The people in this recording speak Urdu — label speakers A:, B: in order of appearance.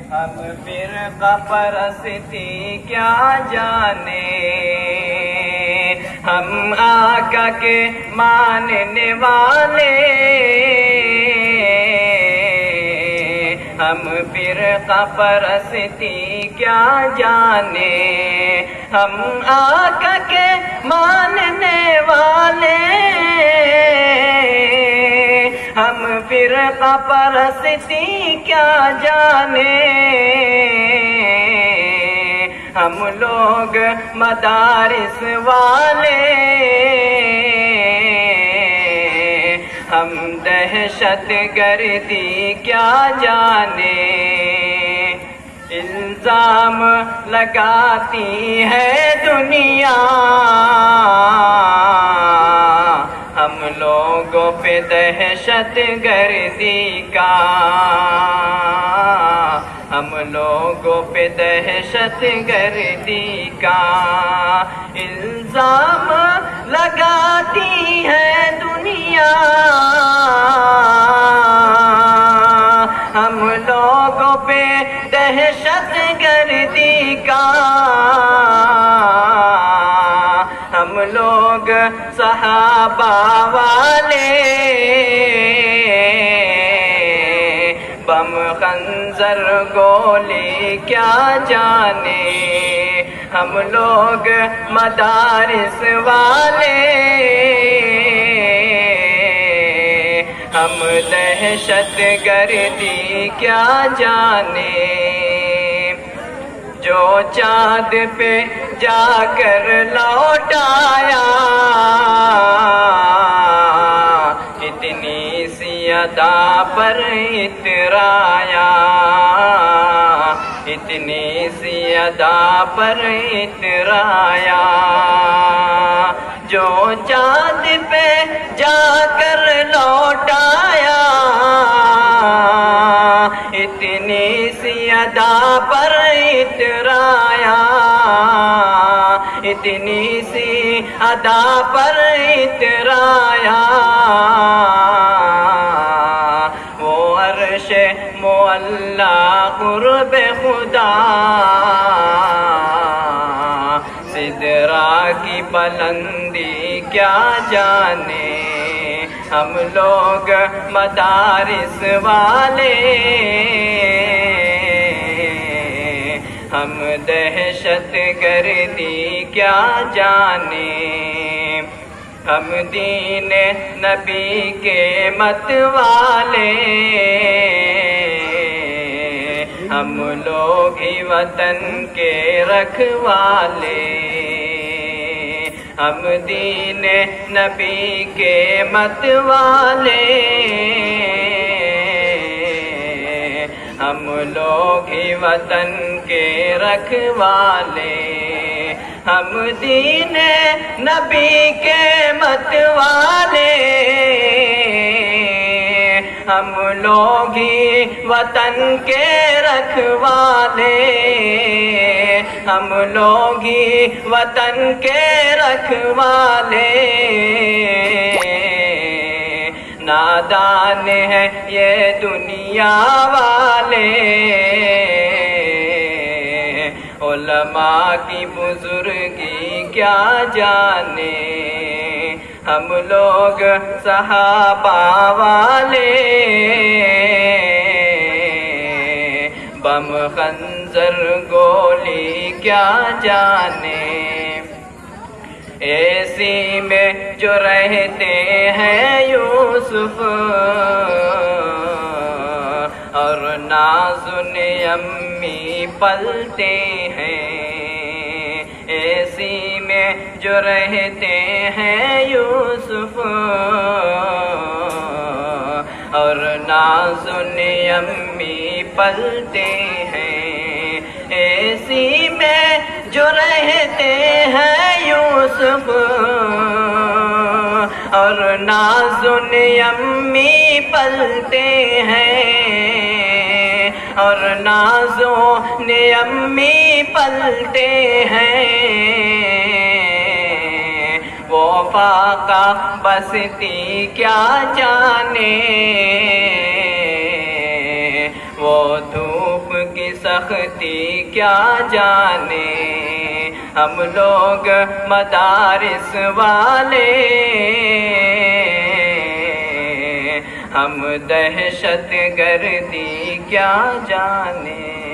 A: ہم فرقہ پرستی کیا جانے، ہم آقا کے ماننے والے، ہم فرقہ پرستی کیا جانے، ہم آقا کے ماننے والے، ہم فرقہ پرستی کیا جانے، ہم لوگ مدارس والے، ہم دہشت گردی کیا جانے، الزام لگاتی ہے دنیا ہم لوگوں پہ دہشت گردی کا، ہم لوگوں پہ دہشت گردی کا الزام لگاتی ہے دنیا، ہم لوگوں پہ دہشت گردی کا، ہم لوگ صحابہ والے، بم خنجر گولی کیا جانے، ہم لوگ مدارس والے، ہم دہشت گردی کیا جانے، جو چاند پہ جا کر لوٹ آیا اتنی سی ادا پر اترایا، اتنی سی ادا پر اترایا، جو چاند پہ جا کر لوٹ آیا اتنی سی ادا پر اترایا، اتنی سی ادا پر اترایا، وہ عرش معلا قرب خدا، سدرا کی بلندی کیا جانے، ہم لوگ مدارس والے، ہم دہشت گردی کیا جانے، ہم دین نبی کے مت والے، ہم لوگ ہی وطن کے رکھوالے، ہم دین نبی کے مت والے، ہم لوگ ہی وطن کے رکھوالے، ہم دین نبی کے مت والے، ہم لوگ ہی وطن کے رکھوالے، ہم لوگ ہی وطن کے رکھوالے، نادان ہے یہ دنیا والے، علماء کی بزرگی کیا جانے، ہم لوگ صحابہ والے، بم خنجر گولی کیا جانے، ایسی میں جو رہتے ہیں یوسف اور نازن امی پلتے ہیں، ایسی میں جو رہتے ہیں یوسف اور نازن امی پلتے ہیں، ایسی میں جو رہتے ہیں یوسف اور نازن امی پلتے ہیں، اور نازن امی پلتے ہیں، وہ فاقہ بستی کیا جانے، وہ دھوپ کی سختی کیا جانے، ہم لوگ مدارس والے ہم دہشت گردی کیا جانے۔